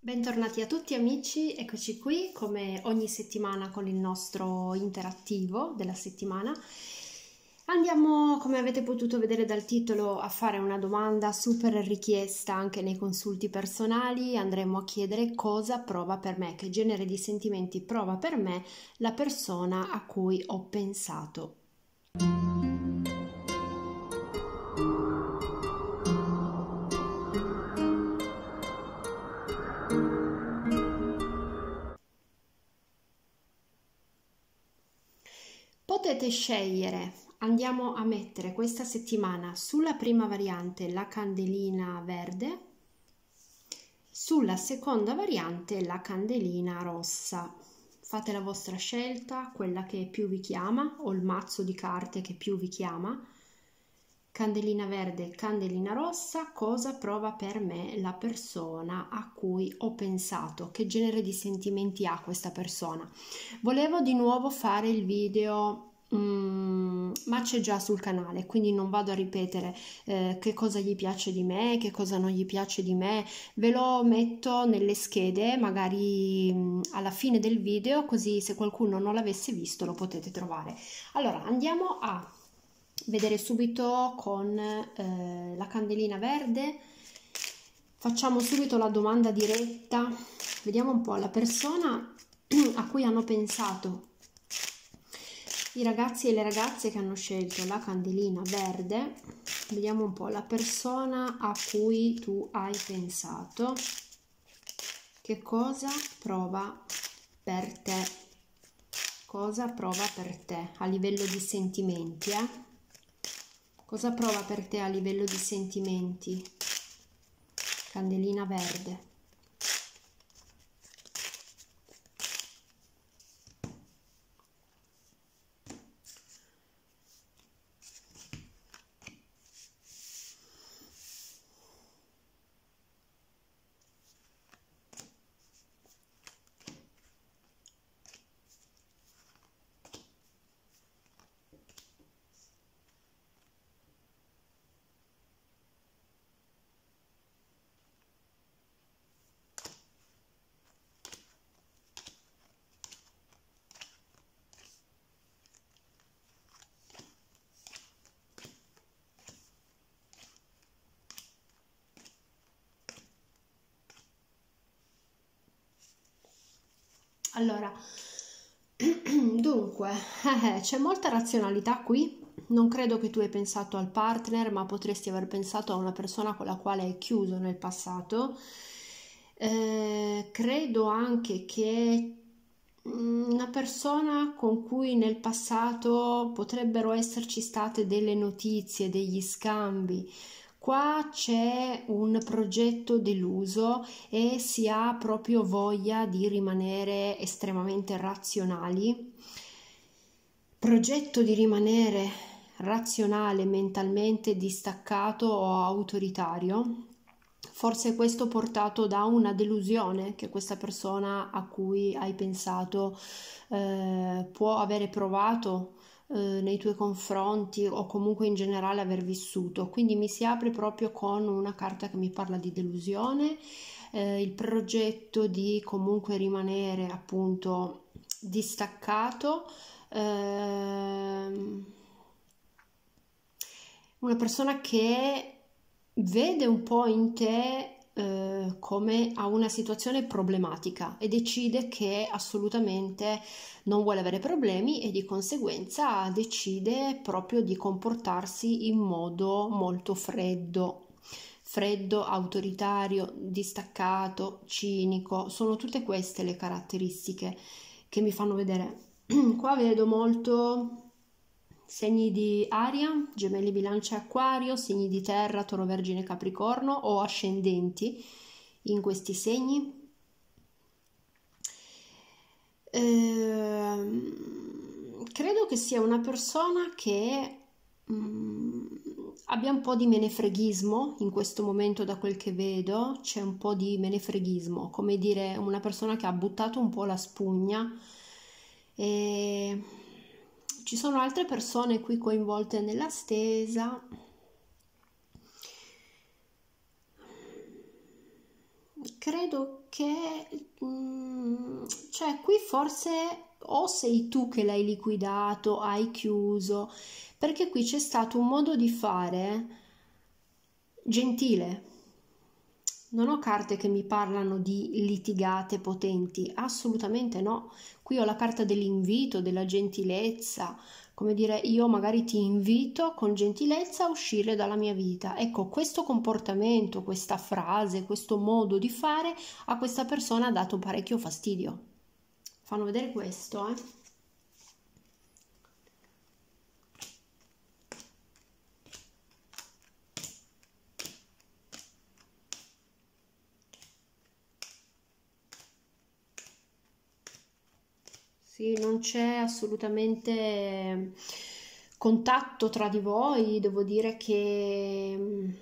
Bentornati a tutti amici, eccoci qui come ogni settimana con il nostro interattivo della settimana. Andiamo, come avete potuto vedere dal titolo, a fare una domanda super richiesta anche nei consulti personali. Andremo a chiedere cosa prova per me, che genere di sentimenti prova per me la persona a cui ho pensato. Potete scegliere, andiamo a mettere questa settimana sulla prima variante la candelina verde, sulla seconda variante la candelina rossa. Fate la vostra scelta, quella che più vi chiama o il mazzo di carte che più vi chiama. Candelina verde, candelina rossa, cosa prova per me la persona a cui ho pensato? Che genere di sentimenti ha questa persona? Volevo di nuovo fare il video, ma c'è già sul canale, quindi non vado a ripetere che cosa gli piace di me, che cosa non gli piace di me. Ve lo metto nelle schede, magari alla fine del video, così se qualcuno non l'avesse visto lo potete trovare. Allora, andiamo a vedere subito con la candelina verde. Facciamo subito la domanda diretta, vediamo un po' la persona a cui hanno pensato i ragazzi e le ragazze che hanno scelto la candelina verde. Vediamo un po' la persona a cui tu hai pensato, che cosa prova per te, cosa prova per te a livello di sentimenti, Cosa prova per te a livello di sentimenti? Candelina verde. Allora, dunque, c'è molta razionalità qui. Non credo che tu hai pensato al partner, ma potresti aver pensato a una persona con la quale hai chiuso nel passato. Credo anche che una persona con cui nel passato potrebbero esserci state delle notizie, degli scambi. Qua c'è un progetto deluso e si ha proprio voglia di rimanere estremamente razionali. Progetto di rimanere razionale, mentalmente distaccato o autoritario. Forse questo portato da una delusione che questa persona a cui hai pensato può avere provato nei tuoi confronti o comunque in generale aver vissuto. Quindi mi si apre proprio con una carta che mi parla di delusione, il progetto di comunque rimanere appunto distaccato, una persona che vede un po' in te come a una situazione problematica e decide che assolutamente non vuole avere problemi e di conseguenza decide proprio di comportarsi in modo molto freddo, autoritario, distaccato, cinico. Sono tutte queste le caratteristiche che mi fanno vedere. Qua vedo molto segni di aria, gemelli, bilancia e acquario, segni di terra, toro, vergine, capricorno o ascendenti in questi segni. Credo che sia una persona che abbia un po' di menefreghismo in questo momento. Da quel che vedo c'è un po' di menefreghismo, come dire una persona che ha buttato un po' la spugna. E ci sono altre persone qui coinvolte nella stesa. credo che cioè qui forse o sei tu che l'hai liquidato, hai chiuso, perché qui c'è stato un modo di fare gentile. Non ho carte che mi parlano di litigate potenti, assolutamente no. Qui ho la carta dell'invito, della gentilezza, come dire, io magari ti invito con gentilezza a uscire dalla mia vita. Ecco, questo comportamento, questa frase, questo modo di fare a questa persona ha dato parecchio fastidio. Fanno vedere questo, eh. Sì, non c'è assolutamente contatto tra di voi, devo dire che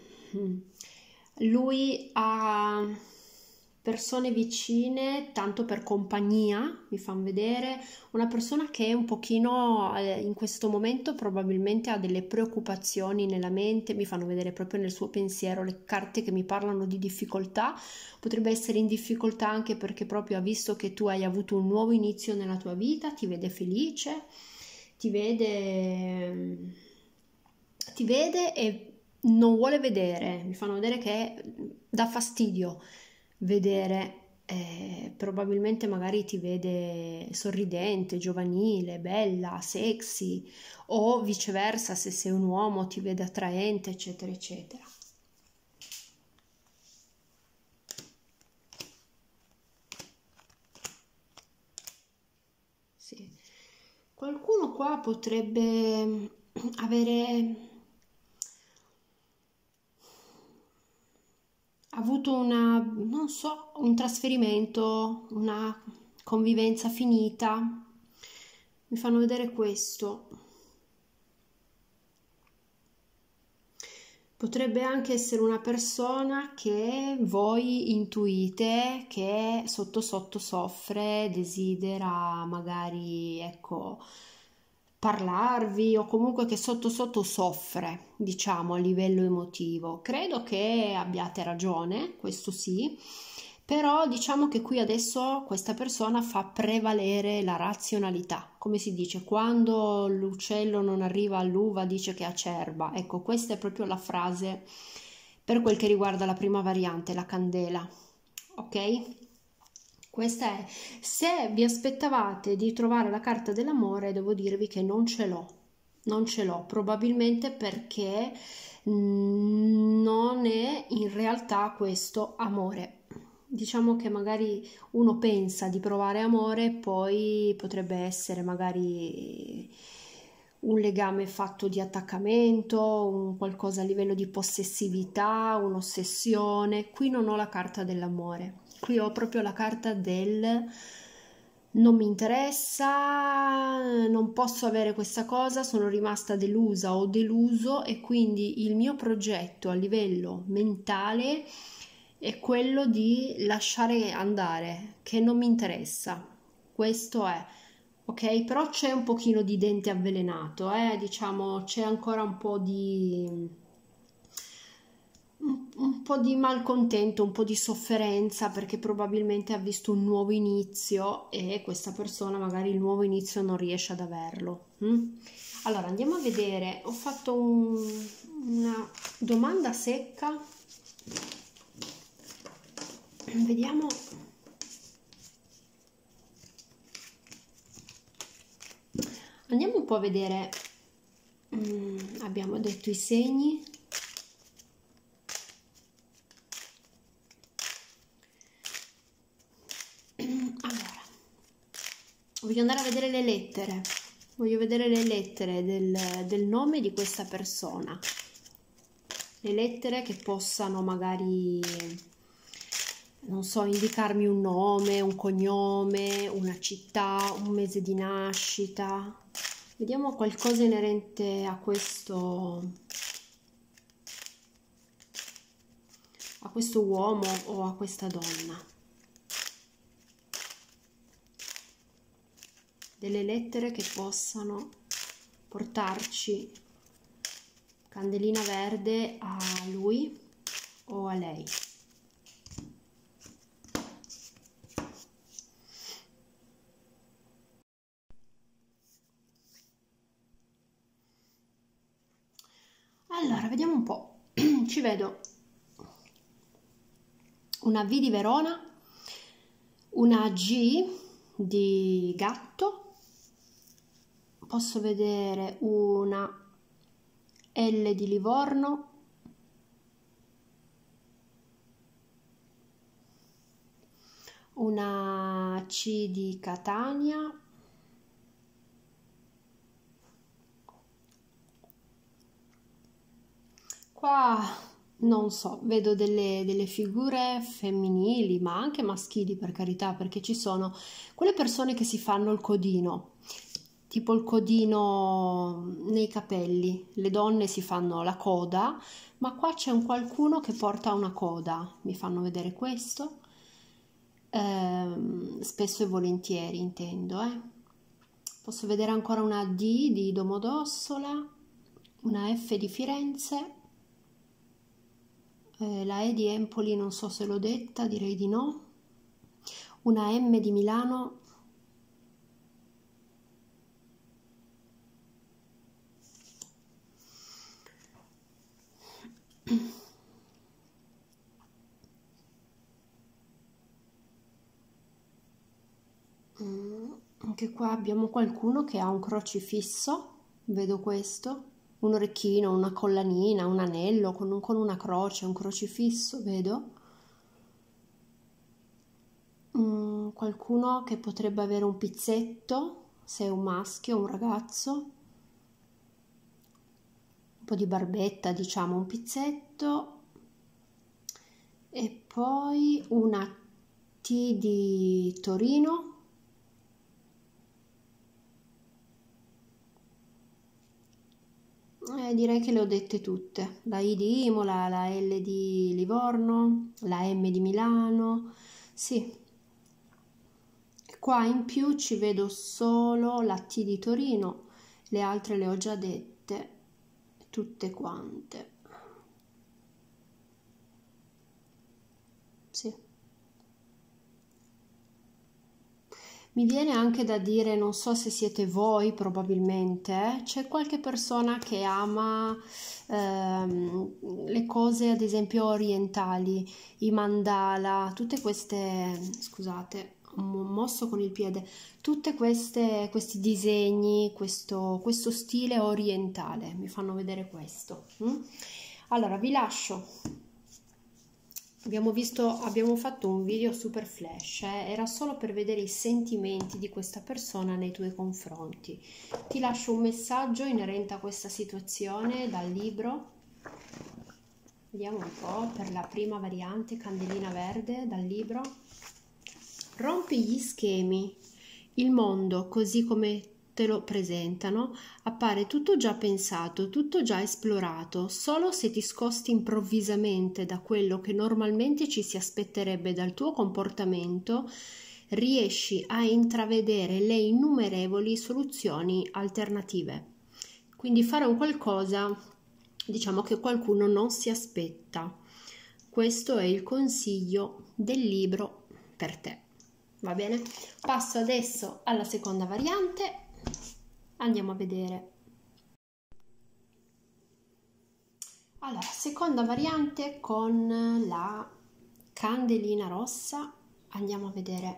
lui ha persone vicine tanto per compagnia, mi fanno vedere, una persona che è un pochino in questo momento probabilmente ha delle preoccupazioni nella mente, mi fanno vedere proprio nel suo pensiero le carte che mi parlano di difficoltà. Potrebbe essere in difficoltà anche perché proprio ha visto che tu hai avuto un nuovo inizio nella tua vita, ti vede felice, ti vede e non vuole vedere, mi fanno vedere che dà fastidio vedere, probabilmente magari ti vede sorridente, giovanile, bella, sexy, o viceversa, se sei un uomo ti vede attraente, eccetera, eccetera. Sì. Qualcuno qua potrebbe avere avuto una, non so, un trasferimento, una convivenza finita. Mi fanno vedere questo. Potrebbe anche essere una persona che voi intuite che sotto sotto soffre, desidera magari, ecco, parlarvi o comunque che sotto sotto soffre, diciamo, a livello emotivo. Credo che abbiate ragione, questo sì, però diciamo che qui adesso questa persona fa prevalere la razionalità. Come si dice, quando l'uccello non arriva all'uva dice che è acerba. Ecco, questa è proprio la frase per quel che riguarda la prima variante, la candela. Ok? Questa è. Se vi aspettavate di trovare la carta dell'amore, devo dirvi che non ce l'ho. Non ce l'ho, probabilmente perché non è in realtà questo amore. Diciamo che magari uno pensa di provare amore, poi potrebbe essere magari un legame fatto di attaccamento, un qualcosa a livello di possessività, un'ossessione. Qui non ho la carta dell'amore, qui ho proprio la carta del non mi interessa, non posso avere questa cosa, sono rimasta delusa o deluso e quindi il mio progetto a livello mentale è quello di lasciare andare, che non mi interessa. Questo è, ok? Però c'è un pochino di dente avvelenato, diciamo, c'è ancora un po' di malcontento, un po' di sofferenza perché probabilmente ha visto un nuovo inizio e questa persona magari il nuovo inizio non riesce ad averlo. Allora andiamo a vedere, ho fatto una domanda secca, vediamo. Andiamo un po' a vedere, abbiamo detto i segni. Allora, voglio andare a vedere le lettere, voglio vedere le lettere del nome di questa persona, le lettere che possano magari, non so, indicarmi un nome, un cognome, una città, un mese di nascita. Vediamo qualcosa inerente a questo uomo o a questa donna. Delle lettere che possano portarci candelina verde a lui o a lei. Allora, vediamo un po'. Ci vedo una V di Verona, una G di gatto, posso vedere una L di Livorno, una C di Catania, qua non so, vedo delle figure femminili, ma anche maschili, per carità, perché ci sono quelle persone che si fanno il codino, tipo il codino nei capelli. Le donne si fanno la coda, ma qua c'è un qualcuno che porta una coda. Mi fanno vedere questo, spesso e volentieri intendo, Posso vedere ancora una D di Domodossola, una F di Firenze, la E di Empoli non so se l'ho detta, direi di no, una M di Milano, anche qua abbiamo qualcuno che ha un crocifisso, vedo questo, un orecchino, una collanina, un anello con una croce, un crocifisso, vedo. Qualcuno che potrebbe avere un pizzetto, se è un maschio, un ragazzo, un po' di barbetta, diciamo, un pizzetto, e poi una T di Torino, direi che le ho dette tutte, la I di Imola, la L di Livorno, la M di Milano, sì. Qua in più ci vedo solo la T di Torino, le altre le ho già dette, tutte quante. Sì. Mi viene anche da dire, non so se siete voi probabilmente, c'è qualche persona che ama le cose ad esempio orientali, i mandala, tutte queste, scusate, ho mosso con il piede, tutte questi disegni, questo stile orientale, mi fanno vedere questo. Allora vi lascio. Abbiamo fatto un video super flash, era solo per vedere i sentimenti di questa persona nei tuoi confronti. Ti lascio un messaggio inerente a questa situazione dal libro. Vediamo un po' per la prima variante, candelina verde dal libro. Rompi gli schemi. Il mondo, così come te lo presentano, appare tutto già pensato, tutto già esplorato. Solo se ti scosti improvvisamente da quello che normalmente ci si aspetterebbe dal tuo comportamento, riesci a intravedere le innumerevoli soluzioni alternative. Quindi fare un qualcosa, diciamo, che qualcuno non si aspetta. Questo è il consiglio del libro per te. Va bene? Passo adesso alla seconda variante. Andiamo a vedere. Allora, seconda variante con la candelina rossa. Andiamo a vedere.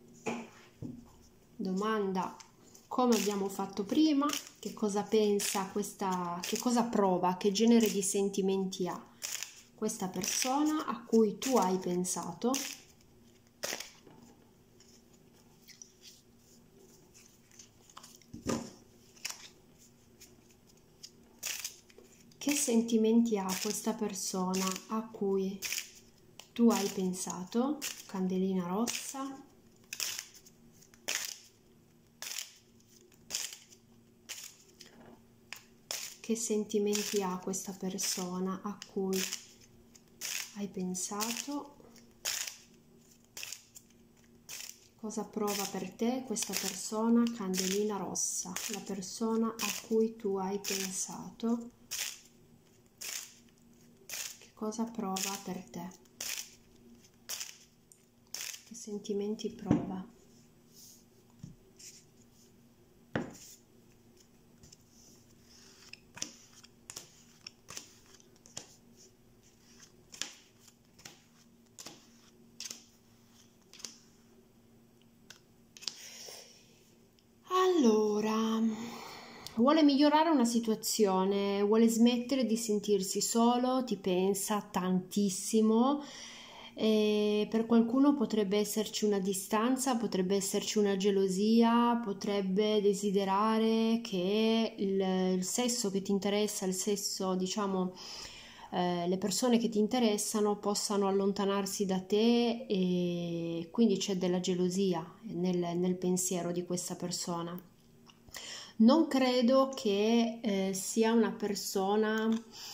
Domanda come abbiamo fatto prima, che cosa pensa questa, che cosa prova, che genere di sentimenti ha questa persona a cui tu hai pensato. Che sentimenti ha questa persona a cui tu hai pensato? Candelina rossa. Che sentimenti ha questa persona a cui hai pensato? Cosa prova per te questa persona? Candelina rossa, la persona a cui tu hai pensato. Che cosa prova per te? Che sentimenti prova? vuole migliorare una situazione, vuole smettere di sentirsi solo, ti pensa tantissimo. E per qualcuno potrebbe esserci una distanza, potrebbe esserci una gelosia, potrebbe desiderare che il sesso che ti interessa, il sesso, diciamo, le persone che ti interessano possano allontanarsi da te, e quindi c'è della gelosia nel pensiero di questa persona. Non credo che sia una persona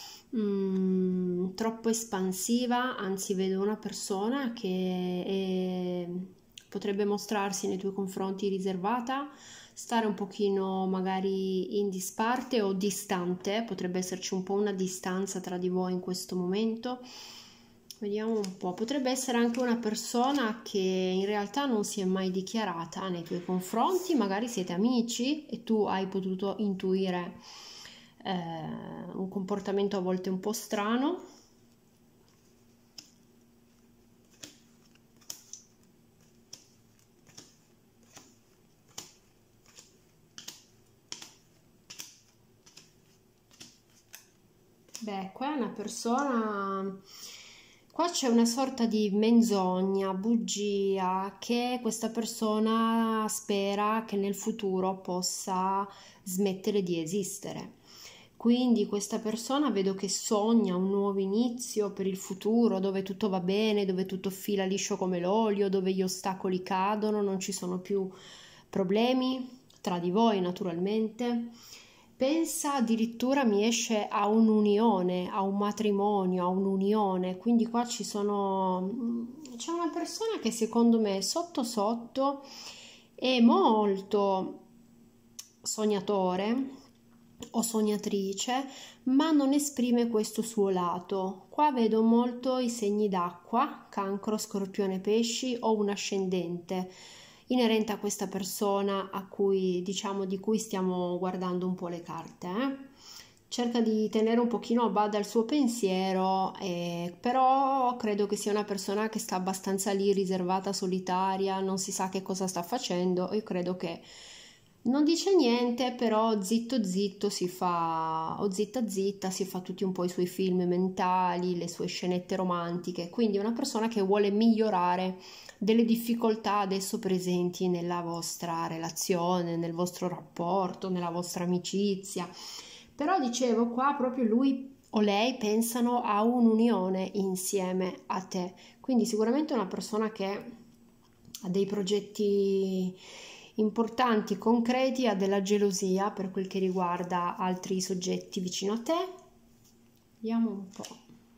troppo espansiva, anzi vedo una persona che potrebbe mostrarsi nei tuoi confronti riservata, stare un pochino magari in disparte o distante, potrebbe esserci un po' una distanza tra di voi in questo momento. Vediamo un po', potrebbe essere anche una persona che in realtà non si è mai dichiarata nei tuoi confronti, magari siete amici e tu hai potuto intuire un comportamento a volte un po' strano. Beh, qua è una persona, qua c'è una sorta di menzogna, bugia, che questa persona spera che nel futuro possa smettere di esistere. Quindi questa persona vedo che sogna un nuovo inizio per il futuro, dove tutto va bene, dove tutto fila liscio come l'olio, dove gli ostacoli cadono, non ci sono più problemi tra di voi naturalmente. Pensa addirittura, mi esce, a un'unione, a un matrimonio, a un'unione, quindi qua c'è una persona che secondo me sotto sotto è molto sognatore o sognatrice, ma non esprime questo suo lato. Qua vedo molto i segni d'acqua, cancro, scorpione, pesci o un ascendente inerente a questa persona a cui, diciamo, di cui stiamo guardando un po' le carte. Cerca di tenere un pochino a bada il suo pensiero, però credo che sia una persona che sta abbastanza lì, riservata, solitaria, non si sa che cosa sta facendo. Io credo che non dice niente, però zitto zitto si fa, o zitta zitta, si fa tutti un po' i suoi film mentali, le sue scenette romantiche, quindi è una persona che vuole migliorare delle difficoltà adesso presenti nella vostra relazione, nel vostro rapporto, nella vostra amicizia. Però dicevo, qua proprio lui o lei pensano a un'unione insieme a te, quindi sicuramente è una persona che ha dei progetti importanti, concreti, ha della gelosia per quel che riguarda altri soggetti vicino a te. Vediamo un po'.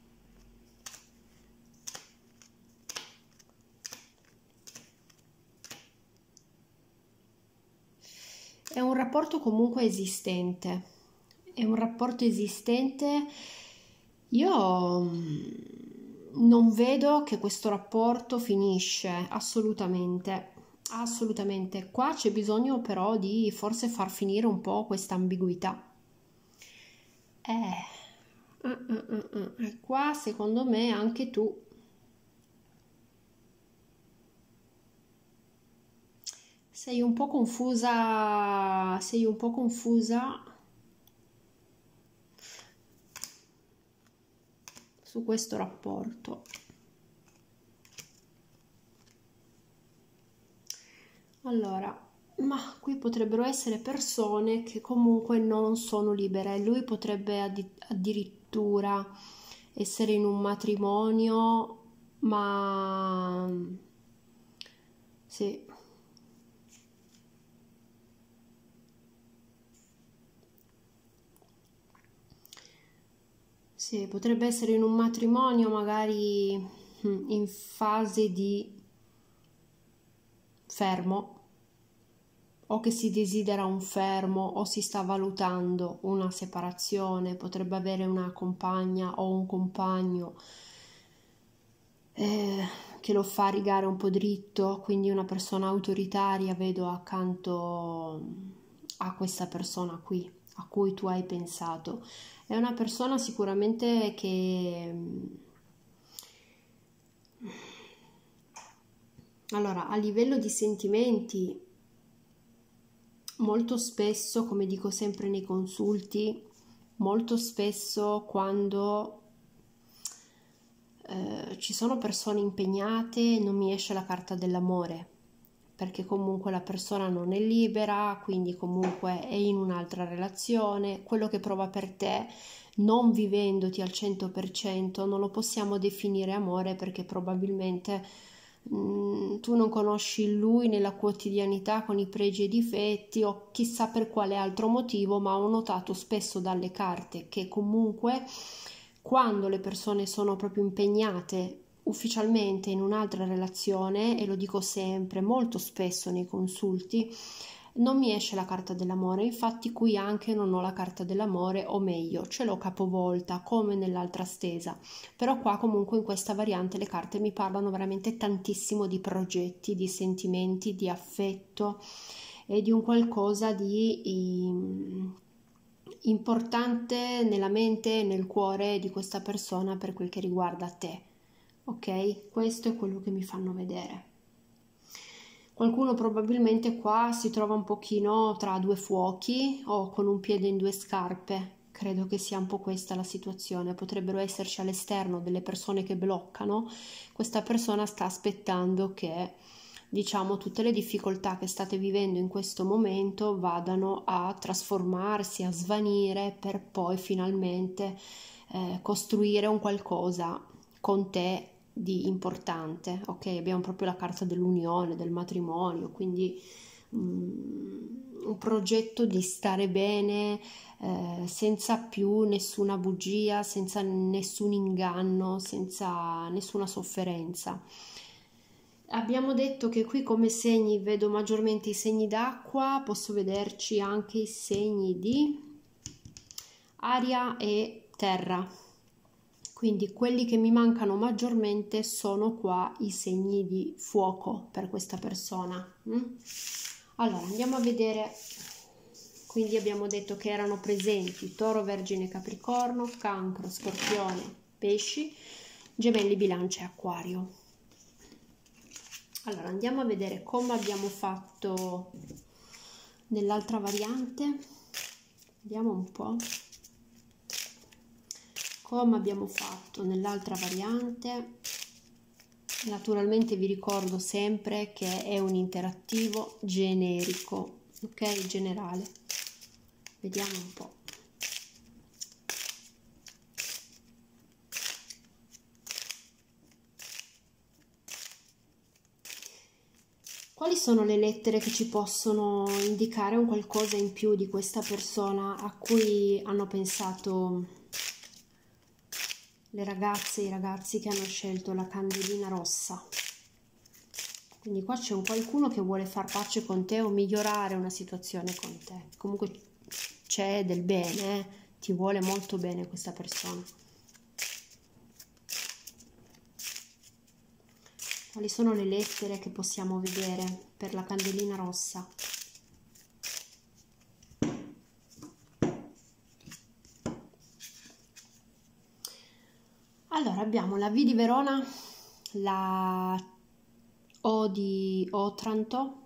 È un rapporto comunque esistente, è un rapporto esistente. Io non vedo che questo rapporto finisce, assolutamente, assolutamente. Qua c'è bisogno però di forse far finire un po' questa ambiguità. E qua secondo me anche tu sei un po' confusa, su questo rapporto. Allora, ma qui potrebbero essere persone che comunque non sono libere. Lui potrebbe addirittura essere in un matrimonio, ma sì. Sì, potrebbe essere in un matrimonio magari in fase di fermo, o che si desidera un fermo o si sta valutando una separazione, potrebbe avere una compagna o un compagno che lo fa rigare un po' dritto, quindi una persona autoritaria vedo accanto a questa persona qui a cui tu hai pensato. È una persona sicuramente che allora a livello di sentimenti molto spesso, come dico sempre nei consulti, molto spesso quando ci sono persone impegnate non mi esce la carta dell'amore, perché comunque la persona non è libera, quindi comunque è in un'altra relazione. Quello che prova per te, non vivendoti al 100%, non lo possiamo definire amore, perché probabilmente tu non conosci lui nella quotidianità con i pregi e i difetti, o chissà per quale altro motivo, ma ho notato spesso dalle carte che comunque quando le persone sono proprio impegnate ufficialmente in un'altra relazione, e lo dico sempre, molto spesso nei consulti, non mi esce la carta dell'amore. Infatti qui anche non ho la carta dell'amore, o meglio, ce l'ho capovolta come nell'altra stesa, però qua comunque in questa variante le carte mi parlano veramente tantissimo di progetti, di sentimenti, di affetto e di un qualcosa di importante nella mente e nel cuore di questa persona per quel che riguarda te. Ok, questo è quello che mi fanno vedere. Qualcuno probabilmente qua si trova un pochino tra due fuochi o con un piede in due scarpe. Credo che sia un po' questa la situazione. Potrebbero esserci all'esterno delle persone che bloccano. Questa persona sta aspettando che, diciamo, tutte le difficoltà che state vivendo in questo momento vadano a trasformarsi, a svanire, per poi finalmente costruire un qualcosa con te di importante. Ok, abbiamo proprio la carta dell'unione, del matrimonio, quindi un progetto di stare bene, senza più nessuna bugia, senza nessun inganno, senza nessuna sofferenza. Abbiamo detto che qui come segni vedo maggiormente i segni d'acqua, posso vederci anche i segni di aria e terra. Quindi quelli che mi mancano maggiormente sono qua i segni di fuoco per questa persona. Allora andiamo a vedere. Quindi abbiamo detto che erano presenti Toro, Vergine, Capricorno, Cancro, Scorpione, Pesci, Gemelli, Bilancia e Acquario. Allora andiamo a vedere come abbiamo fatto nell'altra variante. Vediamo un po' come abbiamo fatto nell'altra variante. Naturalmente vi ricordo sempre che è un interattivo generico, ok, generale. Vediamo un po'. Quali sono le lettere che ci possono indicare un qualcosa in più di questa persona a cui hanno pensato le ragazze e i ragazzi che hanno scelto la candelina rossa? Quindi qua c'è un qualcuno che vuole far pace con te o migliorare una situazione con te. Comunque c'è del bene, ti vuole molto bene questa persona. Quali sono le lettere che possiamo vedere per la candelina rossa? Allora abbiamo la V di Verona, la O di Otranto,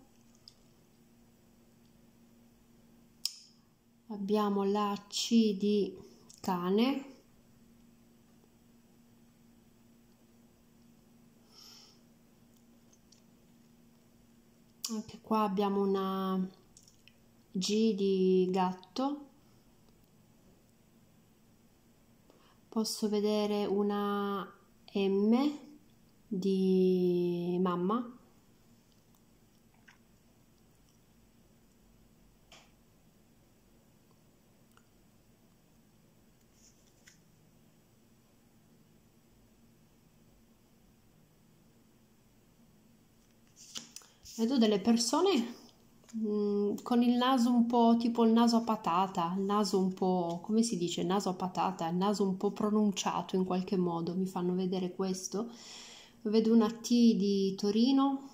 abbiamo la C di Cane, anche qua abbiamo una G di Gatto, posso vedere una M di Mamma, vedo delle persone con il naso un po' tipo il naso a patata, il naso un po', come si dice, il naso a patata, il naso un po' pronunciato in qualche modo, mi fanno vedere questo. Vedo una T di Torino,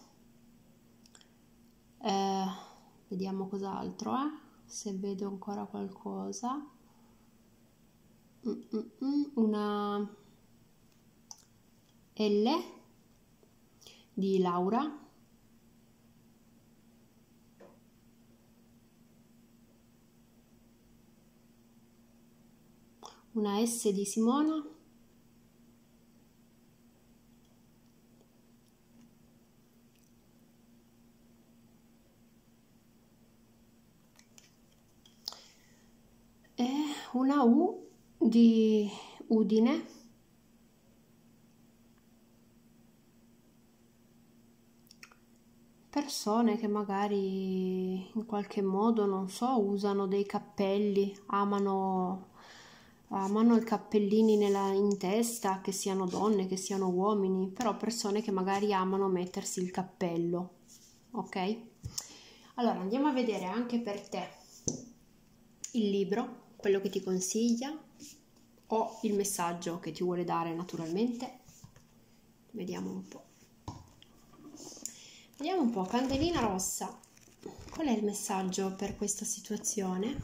vediamo cos'altro, se vedo ancora qualcosa. Una L di Laura, una S di Simona, e una U di Udine, persone che magari in qualche modo, non so, usano dei cappelli, amano i cappellini in testa, che siano donne, che siano uomini, però persone che magari amano mettersi il cappello, ok? Allora andiamo a vedere anche per te il libro, quello che ti consiglia o il messaggio che ti vuole dare naturalmente. Vediamo un po'. Vediamo un po', candelina rossa, qual è il messaggio per questa situazione?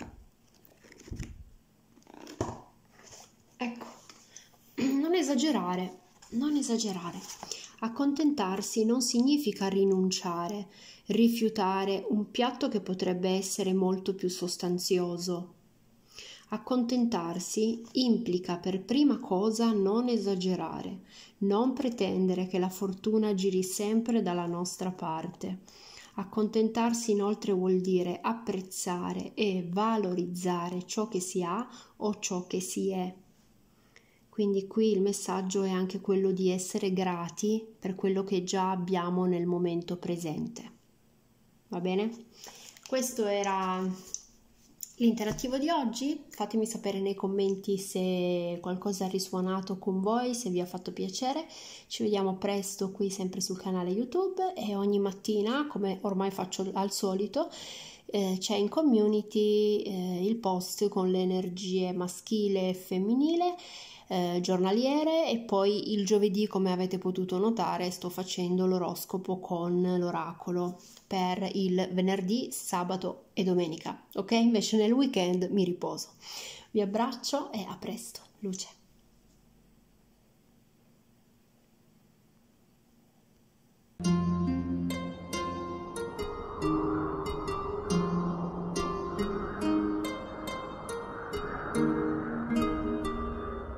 Ecco, non esagerare, non esagerare. Accontentarsi non significa rinunciare, rifiutare un piatto che potrebbe essere molto più sostanzioso. Accontentarsi implica per prima cosa non esagerare, non pretendere che la fortuna giri sempre dalla nostra parte. Accontentarsi inoltre vuol dire apprezzare e valorizzare ciò che si ha o ciò che si è. Quindi qui il messaggio è anche quello di essere grati per quello che già abbiamo nel momento presente. Va bene? Questo era l'interattivo di oggi. Fatemi sapere nei commenti se qualcosa ha risuonato con voi, se vi ha fatto piacere. Ci vediamo presto qui sempre sul canale YouTube e ogni mattina, come ormai faccio al solito, c'è in community il post con le energie maschile e femminile giornaliere, e poi il giovedì, come avete potuto notare, sto facendo l'oroscopo con l'oracolo per il venerdì, sabato e domenica, ok? Invece nel weekend mi riposo. Vi abbraccio e a presto, luce.